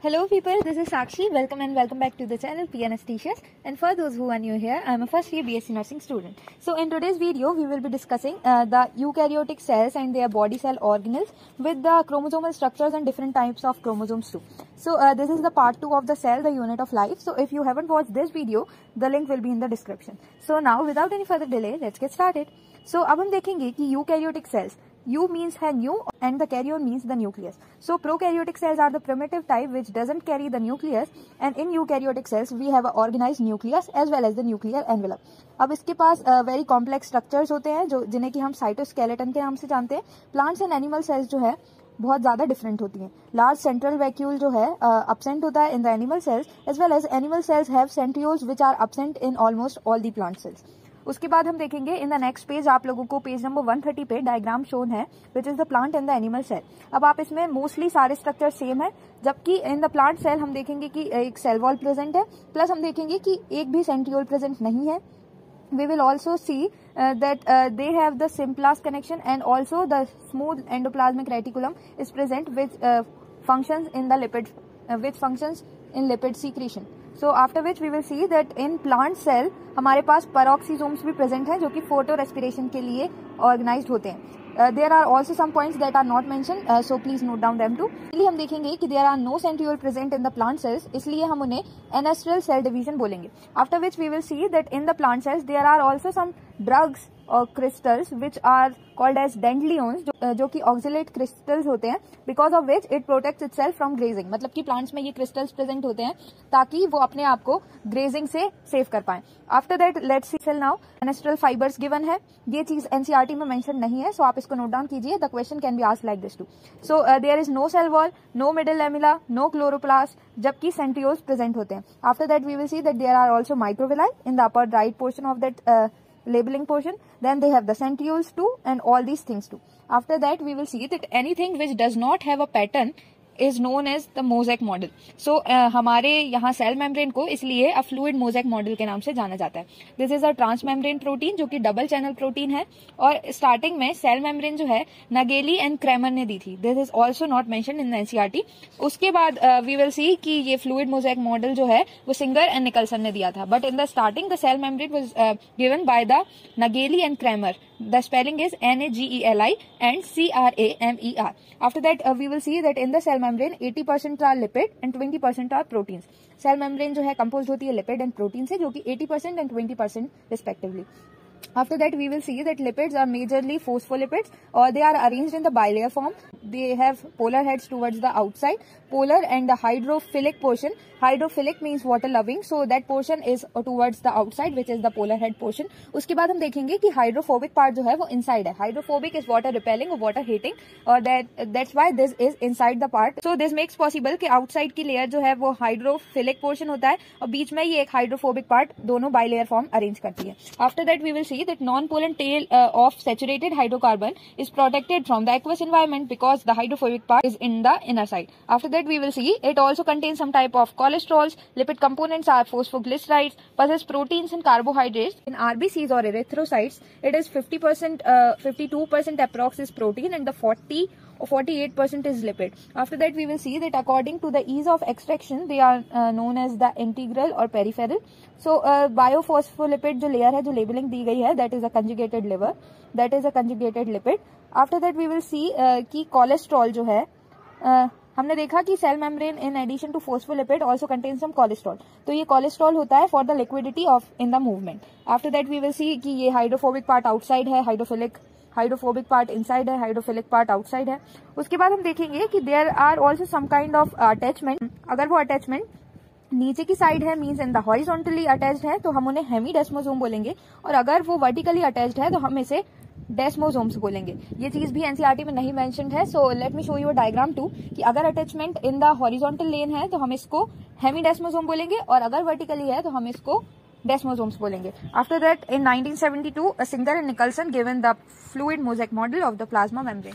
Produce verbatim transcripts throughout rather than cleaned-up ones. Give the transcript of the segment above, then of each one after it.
Hello people, this is Sakshi. Welcome and welcome back to the channel P N Aestheticians. And for those who are new here, I am a first year B S c nursing student. So in today's video, we will be discussing uh, the eukaryotic cells and their body cell organelles with the chromosomal structures and different types of chromosomes too. So uh, this is the part two of the cell, the unit of life. So if you haven't watched this video, the link will be in the description. So now without any further delay, let's get started. So अब हम देखेंगे कि eukaryotic cells, U means है new and the karyon means the nucleus. So prokaryotic cells are the primitive type which doesn't carry the nucleus, and in eukaryotic cells we have an organized nucleus as well as the nuclear envelope. अब इसके पास very complex structures होते हैं जो जिन्हें कि हम cytoskeleton के नाम से जानते हैं. प्लांट्स एंड एनिमल सेल्स जो है बहुत ज्यादा डिफरेंट होती हैं. लार्ज सेंट्रल वैक्यूल जो है अब्सेंट होता है in the animal cells as well as animal cells have centrioles which are absent in almost all the plant cells. उसके बाद हम देखेंगे इन द नेक्स्ट पेज आप लोगों को पेज नंबर वन थर्टी पे डायग्राम शोन है which is the plant and the animal cell. अब आप इसमें मोस्टली सारे स्ट्रक्चर सेम है, जबकि इन द प्लांट सेल हम देखेंगे कि एक सेल वॉल प्रेजेंट है, प्लस हम देखेंगे कि एक भी सेंट्रियोल प्रेजेंट नहीं है. We will also see uh, that uh, they have the symplast connection and also the smooth endoplasmic reticulum is present which uh, functions in the lipid uh, which functions in lipid secretion. So after which we will see that in plant cell हमारे पास peroxisomes भी present है जो कि photo respiration के लिए organized होते हैं. Uh, there are also some points that are not mentioned, uh, so please note down them too. इसलिए हम देखेंगे कि there are no centriole present in the plant cells, इसलिए हम उन्हें anestral cell division बोलेंगे. After which we will see that in the plant cells there are also some drugs और crystals which are called as dendriones जो, जो कि oxalate crystals होते हैं because of which it protects itself from grazing. मतलब कि plants में ये क्रिस्टल्स प्रेजेंट होते हैं ताकि वो अपने आप को ग्रेजिंग से सेव कर पाए. After that let's see cell now. Ancestral fibres given है, ये चीज एनसीईआरटी में मेंशन नहीं है, सो आप इसको नोट डाउन कीजिए. The question can be asked like this too. So there is no cell wall, no middle lamella, no chloroplast, जबकि सेंट्रियोल्स प्रेजेंट होते हैं. After that we will see that there are also microvilli in the upper right portion of that labeling portion. Then they have the centrioles too and all these things too. After that we will see that anything which does not have a pattern is known as the mosaic model. So uh, हमारे यहाँ cell membrane को इसलिए अ fluid mosaic model के नाम से जाना जाता है. This is a transmembrane protein जो कि डबल चैनल प्रोटीन है और स्टार्टिंग में सेल मेम्ब्रेन जो है नगेली एंड क्रेमर ने दी थी. This is also not mention in NCERT. उसके बाद वी विल सी कि ये फ्लूइड मोज़ेक मॉडल जो है वो सिंगर एंड निकलसन ने दिया था, but in the starting the cell membrane was given by the Nageli and Cramer. The spelling is N A G E L I and C R A M E R. After that, uh, we will see that in the cell membrane, eighty percent are lipid and twenty percent are proteins. Cell membrane जो है composed होती है lipid and protein से, जो कि eighty percent and twenty percent respectively. After that, we will see that lipids are majorly phospholipids or they are arranged in the bilayer form. They have polar heads towards the outside, polar and the hydrophilic portion. Hydrophilic means water loving, so that portion is towards the outside, which is the polar head portion. उसके बाद हम देखेंगे कि hydrophobic part जो है वो inside है. Hydrophobic is water repelling or water hating, और that that's why this is inside the part. So this makes possible कि outside की layer जो है वो hydrophilic portion होता है और बीच में ये एक hydrophobic part दोनों bilayer form arrange करती है. After that we will see that non-polar tail uh, of saturated hydrocarbon is protected from the aqueous environment because the hydrophobic part is in the inner side. After that we will see it also contains some type of cholesterols. Lipid components are phosphoglycerides, possess proteins and carbohydrates. In R B Cs or erythrocytes, it is fifty percent, uh, fifty-two percent approx is protein and the forty or forty-eight percent is lipid. After that we will see that according to the ease of extraction, they are uh, known as the integral or peripheral. So uh, biophospholipid जो layer है जो labeling दी गई है, that is a conjugated liver, that is a conjugated lipid. After that we will see uh, कि cholesterol जो है uh, हमने देखा कि cell membrane in addition to phospholipid also contain some cholesterol, तो ये कोलेस्ट्रॉल होता है for the liquidity of in the movement. After that we will see कि ये हाइड्रोफोबिक पार्ट आउटसाइड है, हाइड्रोफिलिक हाइड्रोफोबिक पार्ट इनसाइड है, हाइड्रोफिलिक पार्ट आउटसाइड है. उसके बाद हम देखेंगे कि there are also some kind of attachment. अगर वो अटैचमेंट नीचे की साइड है means in the horizontally attached है तो हम उन्हें हेमीडेस्मोसोम बोलेंगे, और अगर वो वर्टिकली अटैच्ड है तो हम इसे डेस्मोसोम्स बोलेंगे. ये चीज भी एनसीईआरटी में नहीं मेंशन्ड है, so let me show you a diagram too कि अगर attachment in the horizontal lane है तो हम इसको हेमीडेस्मोसोम बोलेंगे और अगर वर्टिकली है तो हम इसको डेस्मोसोम्स बोलेंगे. After that in nineteen seventy two a Singer and Nicolson given the fluid mosaic model of the plasma membrane.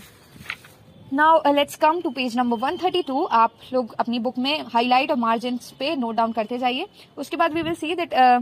Now let's come to page number one thirty two. आप लोग अपनी बुक में highlight और margin पे note down करते जाइए. उसके बाद we will see that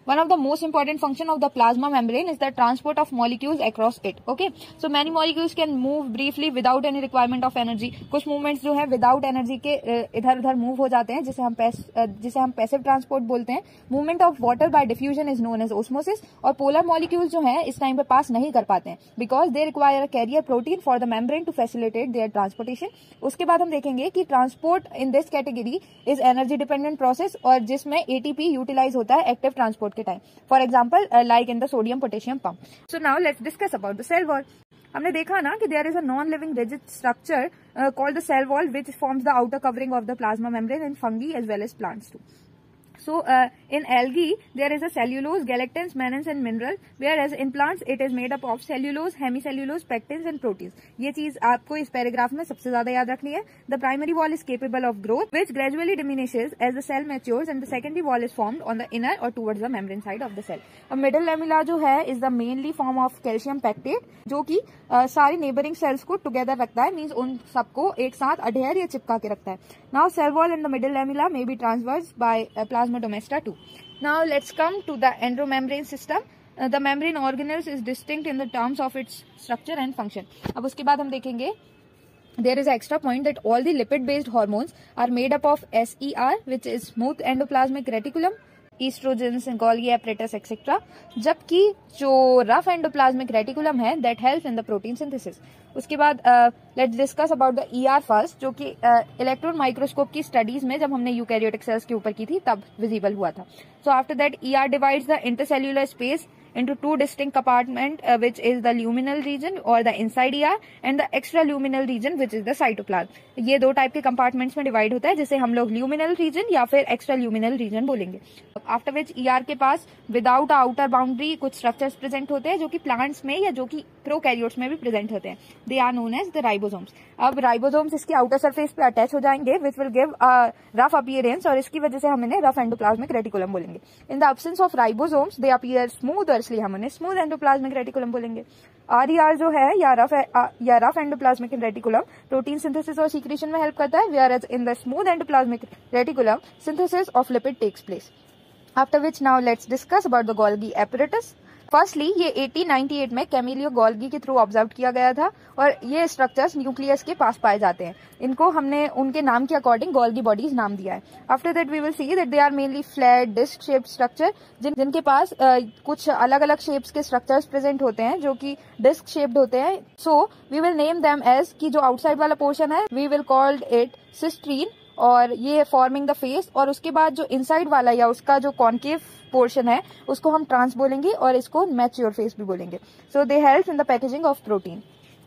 one of the most important function of the plasma membrane is the transport of molecules across it. Okay, so many molecules can move briefly without any requirement of energy. कुछ movements जो है without energy के इधर उधर move हो जाते हैं, जिसे हम जिसे हम passive transport बोलते हैं. Movement of water by diffusion is known as osmosis. और polar molecules जो है इस time पे pass नहीं कर पाते हैं because they require a carrier protein for the membrane to facilitate their transportation. उसके बाद हम देखेंगे कि transport in this category is energy dependent process और जिसमें A T P utilize होता है active transport के time. For example, uh, like in the sodium potassium pump. So now let's discuss about the cell wall. हमने देखा ना कि there is a non-living rigid structure uh, called the cell wall which forms the outer covering of the plasma membrane in fungi as well as plants too. So uh, in algae there is a cellulose, galactans, mannans and mineral, whereas in plants it is made up of cellulose, hemicellulose, pectins and proteins. ये चीज आपको इस paragraph में सबसे ज्यादा याद रखनी है. The primary wall is capable of growth which gradually diminishes as the cell matures and the secondary wall is formed on the inner or towards the membrane side of the cell. अब middle lamella जो है is the mainly form of calcium pectate जो कि uh, सारी neighboring cells को together रखता है, means उन सबको एक साथ अडेयर या चिपका के रखता है. Now cell wall in the middle lamella may be traversed by uh, plasma domesta too. Now let's come to the endomembrane system. Uh, the membrane organelles is distinct in the terms of its structure and function. अब उसके बाद हम देखेंगे there is an extra point that all the lipid based hormones are made up of S E R which is smooth endoplasmic reticulum, estrogens, Golgi apparatus et cetera. जबकि जो rough endoplasmic reticulum है that helps in the protein synthesis. उसके बाद let's discuss about the E R first जो कि electron microscope की studies में जब हमने यूकैरियोटिक सेल्स के ऊपर की थी तब विजिबल हुआ था. So after that E R divides the intercellular space into two distinct compartment uh, which is the luminal region or the inside E R and the extraluminal region which is the cytoplasm. ये दो type के compartments में divide होता है जिसे हम लोग luminal region या फिर extraluminal region बोलेंगे. आफ्टर विच E R के पास विदाउट आउटर बाउंड्री कुछ स्ट्रक्चर्स प्रेजेंट होते हैं जो कि प्लांट्स में या जो कि प्रोकैरियोट्स में भी प्रेजेंट होते हैं. They are known as the ribosomes. अब राइबोसोम्स इसके आउटर सरफेस पे अटैच हो जाएंगे which will give a rough appearance और इसकी वजह से हम इन्हें रफ एंडोप्लाज्मिक रेटिकुलम बोलेंगे. In the absence of ribosomes they appear smooth और इसलिए हम उन्हें स्मूथ एंडोप्लाज्मिक रेटिकुलम बोलेंगे. आर ई आर जो है या रफ या rough endoplasmic reticulum protein synthesis और सीक्रेशन में हेल्प करता है, whereas in the smooth endoplasmic reticulum synthesis of lipid takes place. After which now let's discuss about the Golgi apparatus. Firstly ये अठारह सौ अट्ठानवे में कैमिलियो गोल्गी के थ्रू ऑब्जर्व किया गया था और ये स्ट्रक्चर्स न्यूक्लियस के पास पाए जाते हैं. इनको हमने उनके नाम के अकॉर्डिंग गोल्गी बॉडीज नाम दिया है. After that we will see that they are mainly flat disc shaped structure जिन, जिनके पास uh, कुछ अलग अलग शेप्स के स्ट्रक्चर्स प्रेजेंट होते हैं जो कि डिस्क शेप्ड होते हैं. So we will name them as कि जो आउटसाइड वाला पोर्शन है we will called it cisternae और ये फॉर्मिंग द फेस, और उसके बाद जो इनसाइड वाला या उसका जो कॉन्केव पोर्शन है उसको हम ट्रांस बोलेंगे और इसको मैच्योर फेस भी बोलेंगे. So they help in the packaging of protein.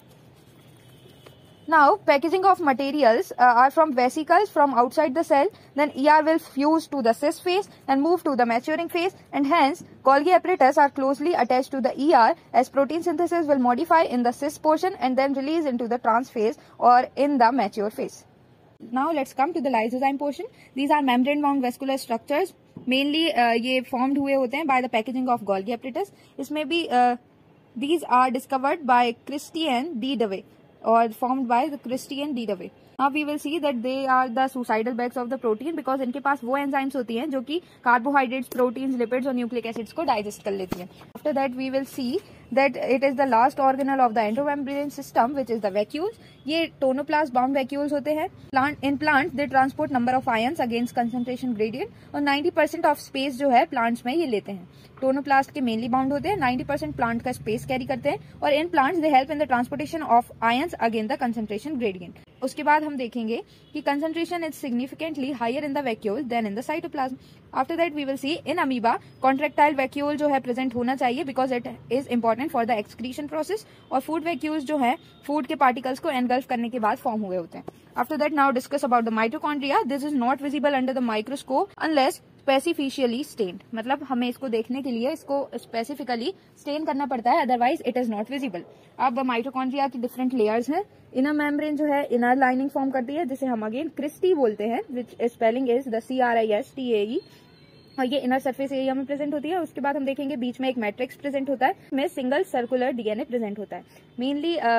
Now, packaging of materials uh, are from vesicles from outside the cell. Then E R will fuse to the cis phase and move to the maturing phase, and hence Golgi apparatus are closely attached to the E R as protein synthesis will modify in the cis portion and then release into the trans phase or in the mature phase. Now let's come to the lysozyme portion. These are membrane bound vascular structures. Mainly uh, ये formed हुए होते हैं by the packaging of Golgi apparatus. इसमें भी uh, these are discovered by Christian D. Dewey or formed by the Christian D. Dewey. Now we will see that they are the suicidal bags of the protein because इनके पास वो enzymes होती हैं जो कि carbohydrates, proteins, lipids और nucleic acids को digest कर लेती हैं. After that we will see that it is the last organelle of the endomembrane system which is the vacuoles. ये tonoplast bound vacuoles होते हैं. Plant in plants they transport number of ions against concentration gradient और ninety percent of space जो है plants में ये लेते हैं. टोनोप्लास्ट के मेनली बाउंड होते हैं, ninety percent प्लांट का स्पेस कैरी करते हैं और in plants they help in the transportation of ions against the concentration gradient. उसके बाद हम देखेंगे कि concentration is significantly higher in the vacuole than in the cytoplasm. After that we will see in amoeba contractile vacuole जो है present होना चाहिए because it is important for the excretion process, और फूड वैक्यूल्स जो है food के particles को engulf करने के बाद फॉर्म हुए होते हैं. After that, now discuss about the mitochondria. This is not visible under the microscope unless specifically stained. मतलब हमें इसको देखने के लिए इसको specifically stain करना पड़ता है, otherwise it is not visible. अब mitochondria की different layers हैं. Inner membrane जो है inner lining form करती है जिसे हम again Christi बोलते हैं, which spelling is the C R I S T A E. और ये इनर सरफेस एरिया में प्रेजेंट होती है. उसके बाद हम देखेंगे बीच में एक मैट्रिक्स प्रेजेंट होता है, में सिंगल सर्कुलर डीएनए प्रेजेंट होता है. Mainly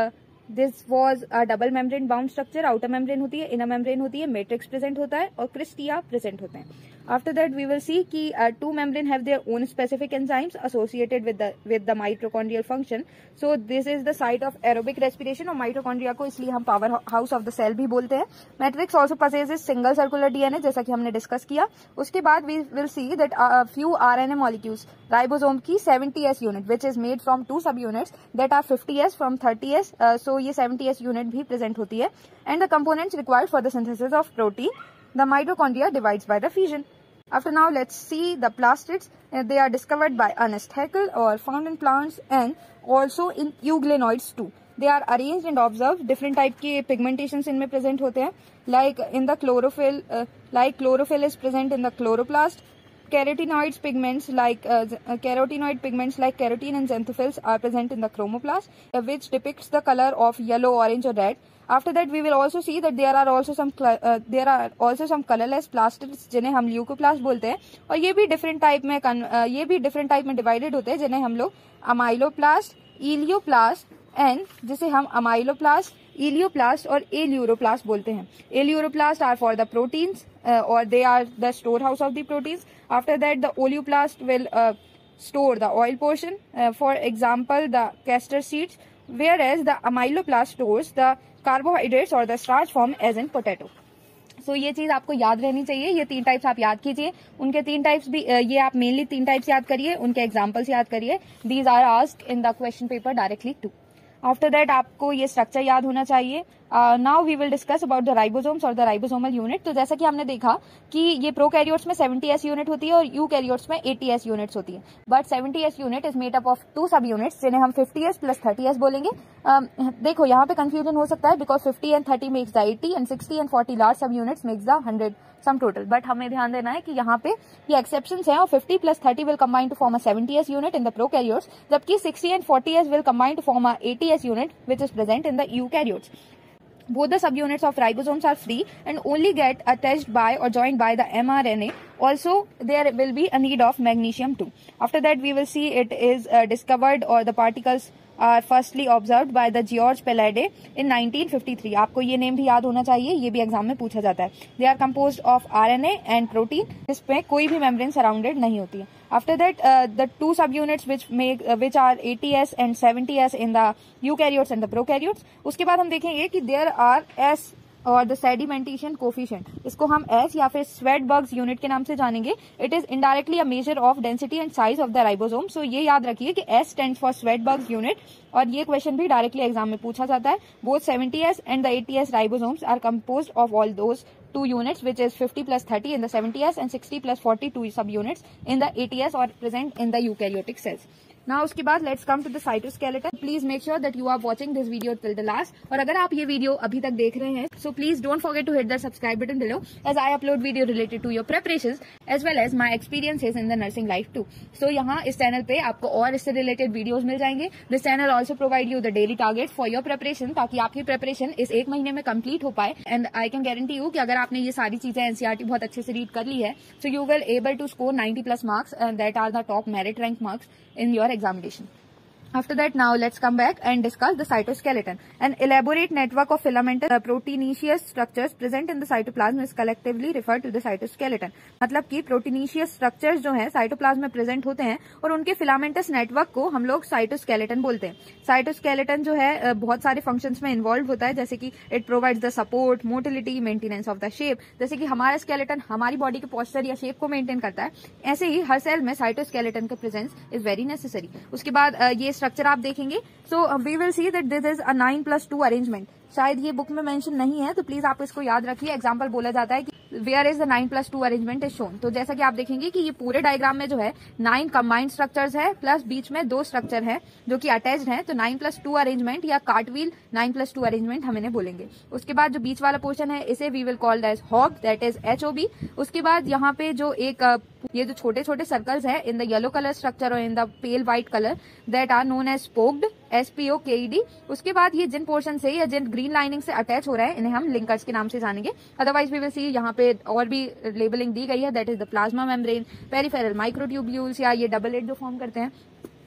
this was a double membrane bound structure, outer membrane होती है, इनर मेम्ब्रेन होती है, मैट्रिक्स प्रेजेंट होता है और क्रिस्टिया प्रेजेंट होते हैं. After that, we will see कि uh, two membrane have their own specific enzymes associated with the with the mitochondrial function. So this is the site of aerobic respiration और mitochondria को इसलिए हम power house of the cell भी बोलते हैं. Matrix also possesses single circular D N A जैसा कि हमने डिस्कस किया. उसके बाद we will see that a uh, few R N A molecules, ribosome की seventy S unit which is made from two subunits that are fifty S from thirty S. Uh, so ये seventy S unit भी present होती है. And the components required for the synthesis of protein, the mitochondria divides by the fission. After now, let's see the plastids. Uh, they are discovered by Ernest Haeckel or found in plants and also in euglenoids too. They are arranged and observed. Different type के pigmentations इनमें present होते हैं. Like in the chlorophyll, uh, like chlorophyll is present in the chloroplast. Carotenoids pigments like uh, uh, carotenoid pigments like carotene and xanthophylls are present in the chromoplast, uh, which depicts the color of yellow, orange, or red. After that, we will also see that there are also some uh, there are also some colorless plastids जिन्हें हम leucoplast बोलते हैं और ये भी different type में uh, ये भी different type में divided होते हैं जिन्हें हम लोग amyloplast, elioplast and जिसे हम amyloplast, elioplast और aleuroplast बोलते हैं. Aleuroplast are for the proteins uh, or they are the storehouse of the proteins. After that, the oleoplast will uh, store the oil portion, uh, for example the castor seeds, whereas the amyloplast stores the carbohydrates और the starch form as in potato. सो ये चीज आपको याद रहनी चाहिए. ये तीन टाइप्स आप याद कीजिए. उनके तीन टाइप्स भी ये आप मेनली तीन टाइप्स याद करिए, उनके एग्जांपल्स याद करिए. These are asked in the question paper directly too. After that आपको ये स्ट्रक्चर याद होना चाहिए. Now we will discuss about the ribosomes और द राइबोसोमल यूनिट. तो जैसा कि हमने देखा कि ये प्रोकैरियोट्स में सेवेंटी एस यूनिट होती है और यूकैरियोट्स में एटी एस यूनिट्स होती है. But seventy S unit is made up of two sub units जिन्हें हम fifty S plus thirty S बोलेंगे. uh, देखो यहाँ पे कंफ्यूजन हो सकता है because fifty and thirty makes the eighty and sixty and forty large sub units makes the hundred sum total. But हमें ध्यान देना है कि यहाँ पे ये एक्सेप्शंस हैं और fifty plus thirty will combine to form a seventy S unit in the prokaryotes, जबकि sixty and forty S will combine to form a eighty S unit which is present in the eukaryotes. Both the subunits of ribosomes are free and only get attached by or joined by the mRNA. Also, there will be a need of magnesium too. After that, we will see it is uh, discovered or the particles are firstly observed by the George Palade in nineteen fifty three. आपको ये name भी याद होना चाहिए, ये भी exam में पूछा जाता है. They are composed of R N A and protein, जिसमें कोई भी membrane surrounded नहीं होती है. After that, uh, the two subunits which make uh, which are eighty S and seventy S in the eukaryotes and the prokaryotes. उसके बाद हम देखेंगे कि there are S और द सेडिमेंटेशन कोफिशिएंट, इसको हम एस या फिर स्वेटबर्ग्स यूनिट के नाम से जानेंगे. It is indirectly a measure of density and size of the ribosome. So ये याद रखिए कि S stands for Svedberg's unit और ये क्वेश्चन भी डायरेक्टली एग्जाम में पूछा जाता है. Both seventy S and the eighty S ribosomes are composed of all those two units which is fifty plus thirty in the seventy S and sixty plus forty-two subunits in the eighty S or present in the eukaryotic cells. Now उसके बाद let's come to the cytoskeleton. Please make sure that you are watching this video till the last. और अगर आप ये video अभी तक देख रहे हैं so please don't forget to hit the subscribe button below as I upload video related to your preparations as well as my experiences in the nursing life too. So यहाँ इस चैनल पे आपको और इससे रिलेटेड वीडियोस मिल जाएंगे. This channel also provide you the daily target for your preparation ताकि आपकी preparation इस एक महीने में कंप्लीट हो पाए. And I can guarantee you कि अगर आपने ये सारी चीजें एनसीईआरटी बहुत अच्छे से रीड कर ली है so you will able to score ninety plus marks and that are the top merit rank marks in your examination. After that, now let's come back and discuss the cytoskeleton. An elaborate network of filamentous uh, proteinaceous structures present in the cytoplasm is collectively referred to the cytoskeleton. मतलब कि proteinaceous structures जो हैं cytoplasm में present होते हैं और उनके filamentous network को हम लोग cytoskeleton बोलते हैं. cytoskeleton जो है uh, बहुत सारे functions में involved होता है, जैसे कि it provides the support, motility, maintenance of the shape. जैसे कि हमारा skeleton हमारी body के posture या shape को maintain करता है, ऐसे ही हर cell में cytoskeleton का presence is very necessary. उसके बाद uh, ये स्ट्रक्चर आप देखेंगे so we will see that this is a nine plus two arrangement. शायद ये बुक में मेंशन नहीं है तो प्लीज आप इसको याद रखिए. एग्जांपल बोला जाता है कि where is the nine plus two arrangement is shown. तो जैसा कि आप देखेंगे कि ये पूरे डायग्राम में जो है नाइन कंबाइंड स्ट्रक्चर्स है प्लस बीच में दो स्ट्रक्चर है जो कि अटैच्ड है. तो नाइन प्लस टू अरेंजमेंट या cartwheel nine plus two arrangement हम इन्हें बोलेंगे. उसके बाद जो बीच वाला पोर्शन है इसे we will called as hub, that is H O B. उसके बाद यहाँ पे जो एक ये जो छोटे छोटे सर्कल्स है in the yellow colour structure और in the pale white colour that are known as spoked, S P O K E D. उसके बाद ये जिन पोर्शन से या जिन ग्रीन लाइनिंग से अटैच हो रहे हैं इन्हें हम लिंकर्स के नाम से जानेंगे. अदरवाइज वी विल सी यहाँ पे और भी लेबलिंग दी गई है, that is the plasma membrane, peripheral microtubules या ये डबल एट जो फॉर्म करते हैं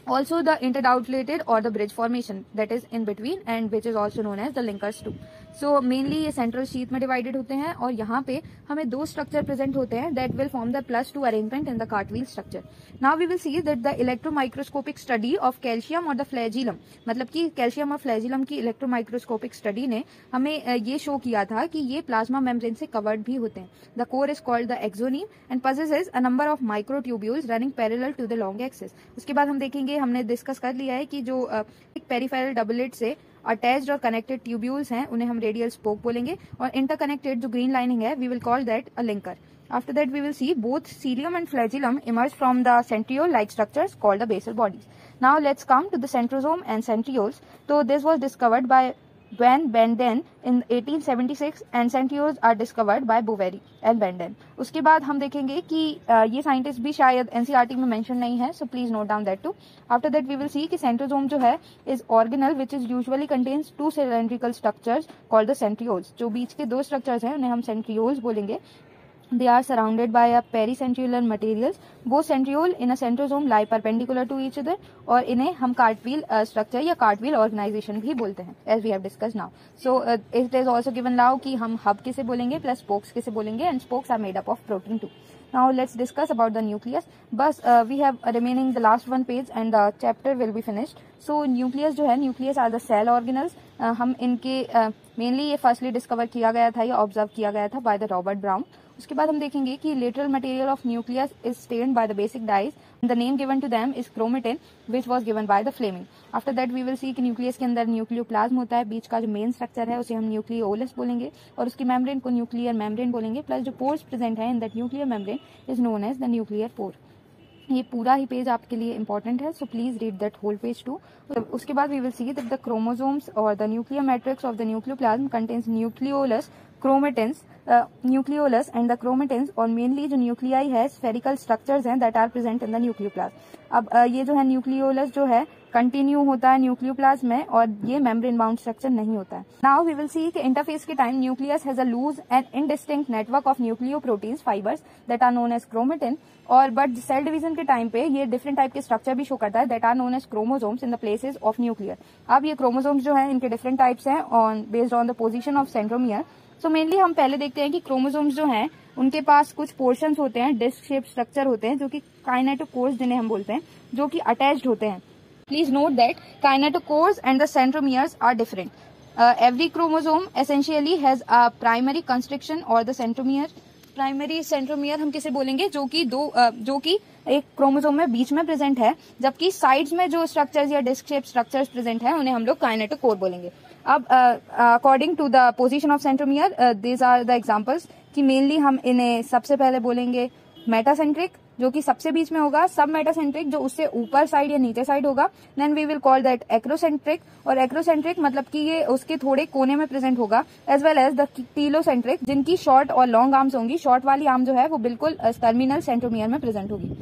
Also the interdouatlated or the bridge formation that is in between and which is also known as the linkers too. So mainly ये central sheath में divided होते हैं और यहाँ पे हमें दो structure present होते हैं that will form the plus two arrangement in the cartwheel structure. Now we will see that the electromicroscopic study of calcium or the flagellum, मतलब कि calcium और flagellum की electromicroscopic study ने हमें ये show किया था कि ये plasma membrane से covered भी होते हैं. The core is called the axoneme and possesses a number of microtubules running parallel to the long axis. उसके बाद हम देखेंगे, हमने डिस्कस कर लिया है कि जो एक पेरिफेरल डबलेट से अटैच्ड और कनेक्टेड ट्यूब्यूल्स हैं उन्हें हम रेडियल स्पोक बोलेंगे और इंटरकनेक्टेड जो ग्रीन लाइनिंग है we will call that a linker. After that we will see both cilium and flagellum emerge from the centriole like structures called the basal bodies. Now let's come to the centrosome and centrioles. So this was discovered by Van Benden in eighteen seventy-six and centrioles are discovered by Boveri and Benden. उसके बाद हम देखेंगे कि ये scientist भी शायद NCERT में mention नहीं है, so please note down that too. After that we will see कि centrosome जो है is organelle which is usually contains two cylindrical structures called the centrioles. जो बीच के दो structures हैं उन्हें हम centrioles बोलेंगे. They are surrounded by a pericentriolar materials. Both centriole in a centrosome lie perpendicular to each other और इन्हें हम cartwheel uh, structure या cartwheel organization भी बोलते हैं as we have discussed now. So uh, it is also given now कि हम hub किसे बोलेंगे plus spokes किसे बोलेंगे and spokes are made up of protein too. Now let's discuss about the nucleus. बस uh, we have remaining the last one page and the chapter will be finished. So nucleus जो है nucleus are the cell organelles. uh, हम इनके uh, mainly ये firstly discover किया गया था या observe किया गया था by the Robert Brown. उसके बाद हम देखेंगे कि lateral material of nucleus is stained by the basic dyes. The name given to them is chromatin, which was given by the Fleming. After that we will see कि nucleus के अंदर nucleoplasm होता है, बीच का जो main structure है उसे हम nucleolus बोलेंगे और उसकी membrane को nuclear membrane बोलेंगे. प्लस जो pores present है in that nuclear membrane is known as the nuclear pore. ये पूरा ही पेज आपके लिए इंपॉर्टेंट है, so please read that whole page too. उसके बाद we will see that the chromosomes और the nuclear matrix of the nucleoplasm contains nucleolus, chromatins, nucleolus and the chromatins और mainly जो न्यूक्लियाई है स्फेरिकल स्ट्रक्चर्स हैं that are present in the nucleoplasm. अब uh, ये जो है न्यूक्लियोलस जो है कंटिन्यू होता है न्यूक्लियोप्लाज्म में और ये मेम्ब्रेन बाउंड स्ट्रक्चर नहीं होता है. नाउ वी विल सी कि इंटरफेस के time nucleus has a loose and indistinct network of nucleoproteins fibres that are known as chromatin और बट सेल डिवीजन के टाइम पे ये डिफरेंट टाइप के स्ट्रक्चर भी शो करता है that are known as chromosomes in the places of nuclear. अब ये क्रोमोसोम्स जो है इनके डिफरेंट टाइप्स हैं on based on the position of centromere. So mainly हम पहले देखते हैं कि क्रोमोसोम्स जो हैं उनके पास कुछ पोर्शंस होते हैं, डिस्क शेप स्ट्रक्चर होते हैं जो कि काइनेटोकोर्स जिन्हें हम बोलते हैं, जो कि अटैच्ड होते हैं. Please note that kinetochores and the centromeres are different. Uh, every chromosome essentially has a primary constriction or the centromere. Primary centromere हम किसे बोलेंगे, जो कि दो uh, जो कि एक क्रोमोसोम में बीच में प्रेजेंट है, जबकि साइड्स में जो स्ट्रक्चर्स या डिस्क शेप स्ट्रक्चर्स प्रेजेंट है उन्हें हम लोग काइनेटोकोर बोलेंगे. अब according to the position of centromere these are the examples कि मेनली हम इन्हें सबसे पहले बोलेंगे मेटासेंट्रिक जो कि सबसे बीच में होगा, सब मेटासेंट्रिक जो उससे ऊपर साइड या नीचे साइड होगा, then we will call that acrocentric और एक्रोसेंट्रिक मतलब कि ये उसके थोड़े कोने में प्रेजेंट होगा, as well as the telocentric जिनकी शॉर्ट और लॉन्ग आर्म्स होंगी. शॉर्ट वाली आर्म जो है वो बिल्कुल टर्मिनल सेंट्रोमियर में प्रेजेंट होगी.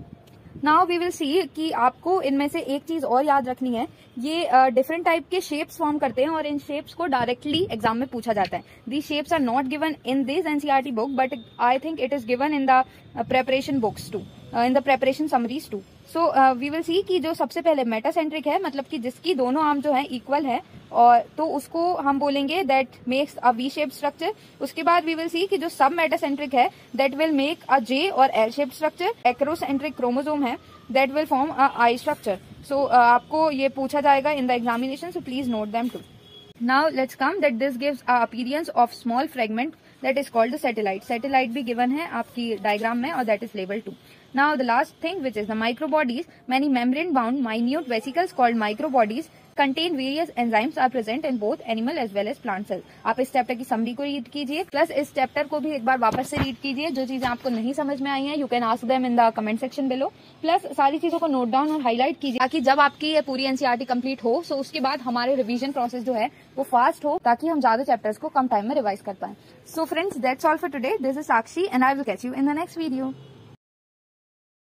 नाउ वी विल सी कि आपको इनमें से एक चीज और याद रखनी है, ये डिफरेंट uh, टाइप के शेप्स फॉर्म करते हैं और इन शेप्स को डायरेक्टली एग्जाम में पूछा जाता है. The shapes are not given in this NCERT book but I think it is given in the preparation books too, in the preparation summaries too. So we will see कि जो सबसे पहले metacentric है मतलब कि जिसकी दोनों आर्म जो है इक्वल है और तो उसको हम बोलेंगे that makes a V shape structure. उसके बाद वी विल सी कि जो सब मेटासेंट्रिक है that will make a J और L shape structure. Acrocentric chromosome है that will form a I structure. So आपको ये पूछा जाएगा in the examination, so please note them too. Now let's come that this gives a appearance of small fragment that is called the satellite. Satellite भी given है आपकी diagram में और that is लेवल too. Now the last thing which is the microbodies. Many membrane bound minute vesicles called microbodies contain various enzymes are present in both animal as well as plant cells. आप इस chapter की summary को read कीजिए plus इस chapter को भी एक बार वापस से रीड कीजिए. जो चीजें आपको नहीं समझ में आई हैं you can ask them in the comment section below. Plus सारी चीजों को नोट डाउन और हाईलाइट कीजिए ताकि जब आपकी ये पूरी एनसीईआरटी कंप्लीट हो सो उसके बाद हमारे रिवीजन प्रोसेस जो है वो फास्ट हो ताकि हम ज्यादा चैप्टर्स को कम टाइम में रिवाइज कर पाए. So friends that's all for today. This is Sakshi and I will catch you in the next video.